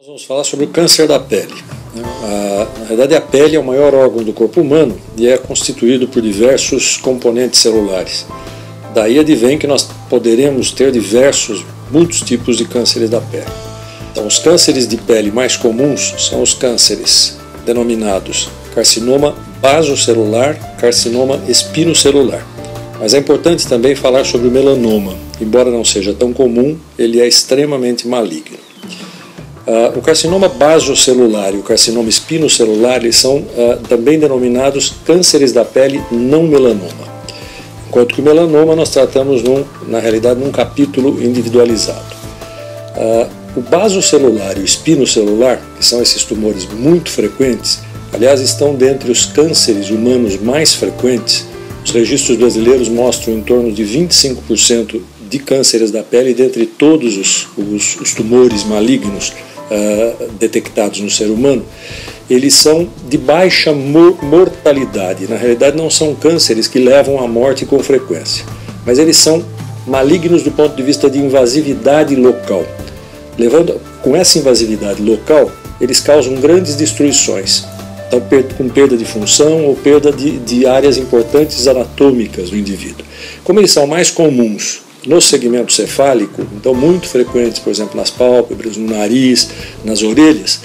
Nós vamos falar sobre o câncer da pele. Na verdade, a pele é o maior órgão do corpo humano e é constituído por diversos componentes celulares. Daí advém que nós poderemos ter muitos tipos de cânceres da pele. Então, os cânceres de pele mais comuns são os cânceres denominados carcinoma basocelular, carcinoma espinocelular. Mas é importante também falar sobre o melanoma. Embora não seja tão comum, ele é extremamente maligno. O carcinoma basocelular e o carcinoma espinocelular eles são também denominados cânceres da pele não melanoma. Enquanto que o melanoma nós tratamos, na realidade, num capítulo individualizado. O basocelular e o espinocelular, que são esses tumores muito frequentes, aliás, estão dentre os cânceres humanos mais frequentes. Os registros brasileiros mostram em torno de 25% de cânceres da pele dentre todos os tumores malignos detectados no ser humano. Eles são de baixa mortalidade. Na realidade, não são cânceres que levam à morte com frequência, mas eles são malignos do ponto de vista de invasividade local. Com essa invasividade local, eles causam grandes destruições, então, com perda de função ou perda de áreas importantes anatômicas do indivíduo. Como eles são mais comuns no segmento cefálico, então muito frequentes, por exemplo, nas pálpebras, no nariz, nas orelhas,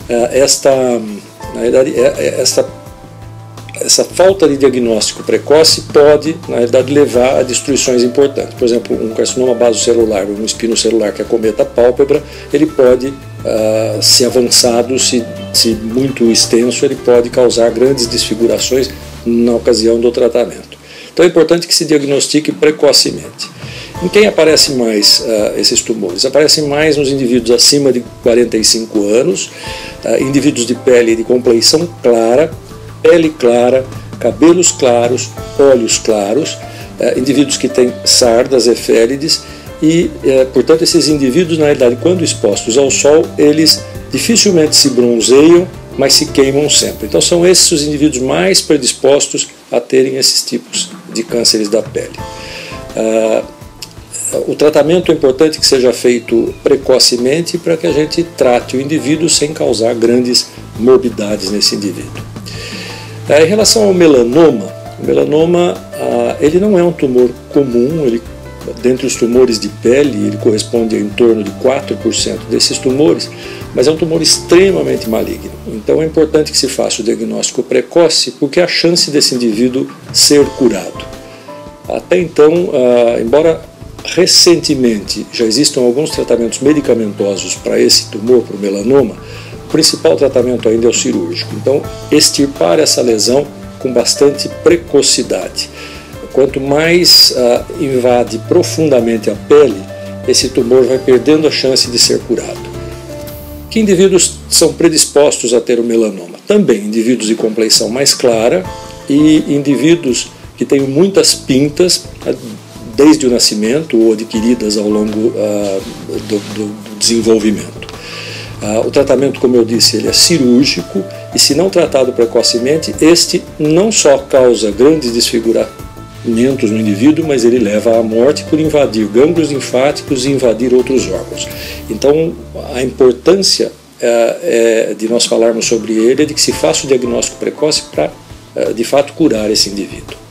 essa falta de diagnóstico precoce pode, na realidade, levar a destruições importantes. Por exemplo, um carcinoma basocelular ou um espinocelular que acometa a pálpebra, ele pode, se avançado, se muito extenso, ele pode causar grandes desfigurações na ocasião do tratamento. Então é importante que se diagnostique precocemente. Em quem aparecem mais esses tumores? Aparecem mais nos indivíduos acima de 45 anos, indivíduos de pele de compleição clara, pele clara, cabelos claros, olhos claros, indivíduos que têm sardas efélides e, portanto, esses indivíduos, na realidade, quando expostos ao sol, eles dificilmente se bronzeiam, mas se queimam sempre. Então são esses os indivíduos mais predispostos a terem esses tipos de cânceres da pele. O tratamento é importante que seja feito precocemente para que a gente trate o indivíduo sem causar grandes morbidades nesse indivíduo. Em relação ao melanoma, o melanoma ele não é um tumor comum, dentre os tumores de pele ele corresponde a em torno de 4% desses tumores, mas é um tumor extremamente maligno. Então é importante que se faça o diagnóstico precoce, porque a chance desse indivíduo ser curado. Até então, embora recentemente já existam alguns tratamentos medicamentosos para esse tumor, para o melanoma, o principal tratamento ainda é o cirúrgico. Então, extirpar essa lesão com bastante precocidade. Quanto mais invade profundamente a pele, esse tumor vai perdendo a chance de ser curado. Que indivíduos são predispostos a ter o melanoma? Também indivíduos de compleição mais clara e indivíduos que têm muitas pintas desde o nascimento ou adquiridas ao longo do desenvolvimento. O tratamento, como eu disse, ele é cirúrgico e, se não tratado precocemente, este não só causa grandes desfiguramentos no indivíduo, mas ele leva à morte por invadir gânglios linfáticos e invadir outros órgãos. Então, a importância de nós falarmos sobre ele é de que se faça o diagnóstico precoce para, de fato, curar esse indivíduo.